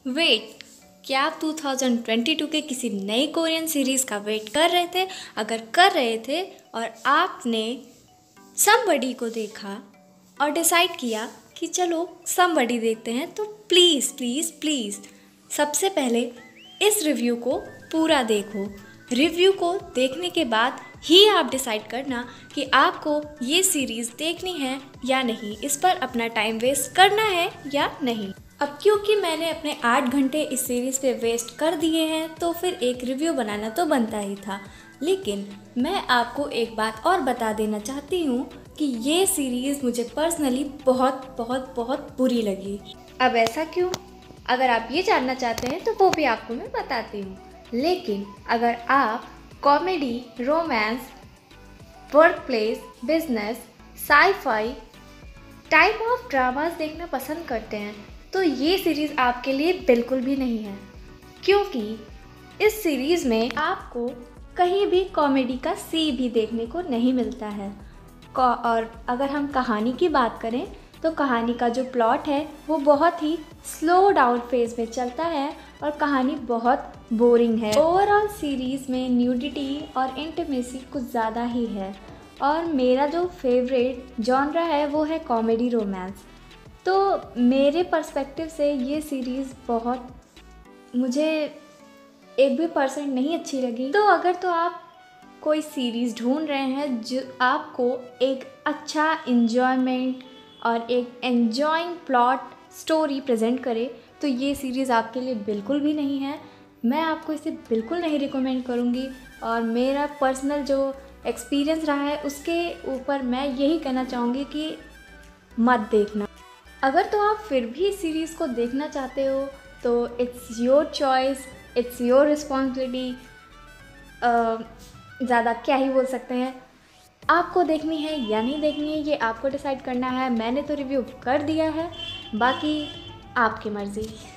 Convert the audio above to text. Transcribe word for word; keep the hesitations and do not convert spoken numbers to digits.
Wait, क्या आप दो हज़ार बाईस के किसी नई कोरियन सीरीज़ का वेट कर रहे थे? अगर कर रहे थे और आपने समबडी को देखा और डिसाइड किया कि चलो समबडी देखते हैं, तो प्लीज़ प्लीज़ प्लीज़ सबसे पहले इस रिव्यू को पूरा देखो। रिव्यू को देखने के बाद ही आप डिसाइड करना कि आपको ये सीरीज़ देखनी है या नहीं, इस पर अपना टाइम वेस्ट करना है या नहीं। अब क्योंकि मैंने अपने आठ घंटे इस सीरीज़ पे वेस्ट कर दिए हैं, तो फिर एक रिव्यू बनाना तो बनता ही था। लेकिन मैं आपको एक बात और बता देना चाहती हूँ कि ये सीरीज़ मुझे पर्सनली बहुत बहुत बहुत बुरी लगी। अब ऐसा क्यों? अगर आप ये जानना चाहते हैं तो वो भी आपको मैं बताती हूँ। लेकिन अगर आप comedy, romance, work place, business, sci fi type of dramas देखना पसंद करते हैं तो ये सीरीज़ आपके लिए बिल्कुल भी नहीं है, क्योंकि इस सीरीज़ में आपको कहीं भी कॉमेडी का सी भी देखने को नहीं मिलता है। और अगर हम कहानी की बात करें तो कहानी का जो प्लॉट है वो बहुत ही स्लो डाउन फेज में चलता है और कहानी बहुत बोरिंग है। ओवरऑल सीरीज़ में न्यूडिटी और इंटीमेसी कुछ ज़्यादा ही है और मेरा जो फेवरेट जॉनरा है वो है कॉमेडी रोमांस। तो मेरे पर्सपेक्टिव से ये सीरीज़ बहुत मुझे एक भी परसेंट नहीं अच्छी लगी। तो अगर तो आप कोई सीरीज़ ढूंढ रहे हैं जो आपको एक अच्छा इन्जॉयमेंट और एक एन्जॉइंग प्लॉट स्टोरी प्रेजेंट करे, तो ये सीरीज़ आपके लिए बिल्कुल भी नहीं है। मैं आपको इसे बिल्कुल नहीं रिकमेंड करूँगी और मेरा पर्सनल जो एक्सपीरियंस रहा है उसके ऊपर मैं यही कहना चाहूँगी कि मत देखना। अगर तो आप फिर भी सीरीज़ को देखना चाहते हो तो it's your choice, it's your responsibility. ज़्यादा क्या ही बोल सकते हैं। आपको देखनी है या नहीं देखनी है ये आपको डिसाइड करना है। मैंने तो रिव्यू कर दिया है, बाकी आपकी मर्ज़ी।